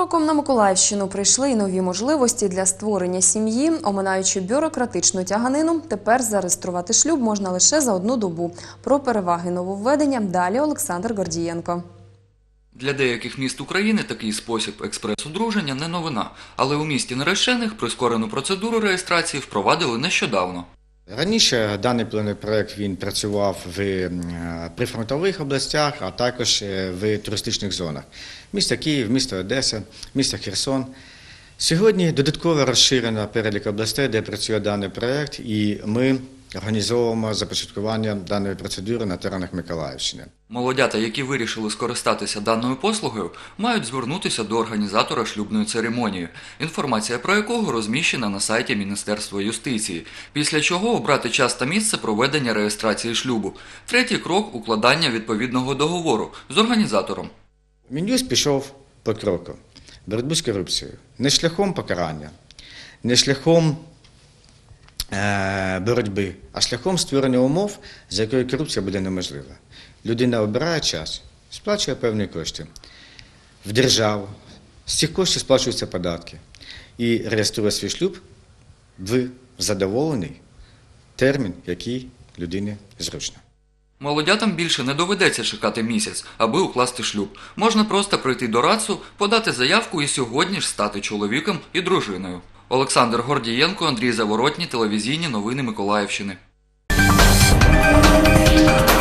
роком на Миколаївщину прийшли і нові можливості для створення сім'ї. Оминаючи бюрократичну тяганину, тепер зареєструвати шлюб можна лише за одну добу. Про переваги нововведення далі Олександр Гордієнко. Для деяких міст України такий спосіб експрес-одруження не новина. Але у місті Нерещених прискорену процедуру реєстрації впровадили нещодавно. Раніше даний проєкт він працював в прифронтових областях, а також в туристичних зонах. Місто Київ, місто Одеса, місто Херсон. Сьогодні додатково розширено перелік областей, де працює даний проєкт, і ми організовуємо започаткування даної процедури на теренах Миколаївщини. Молодята, які вирішили скористатися даною послугою, мають звернутися до організатора шлюбної церемонії, інформація про якого розміщена на сайті Міністерства юстиції, після чого обрати час та місце проведення реєстрації шлюбу. Третій крок – укладання відповідного договору з організатором. Мін'юст пішов по кроку боротьби з корупцією. Не шляхом покарання, не шляхом боротьби, а шляхом створення умов, за якою корупція буде неможлива. Людина обирає час, сплачує певні кошти в державу, з цих коштів сплачуються податки і реєструє свій шлюб в задоволений термін, який людині зручно. Молодятам більше не доведеться чекати місяць, аби укласти шлюб. Можна просто прийти до РАЦУ, подати заявку і сьогодні ж стати чоловіком і дружиною. Олександр Гордієнко, Андрій Заворотній, телевізійні новини Миколаївщини.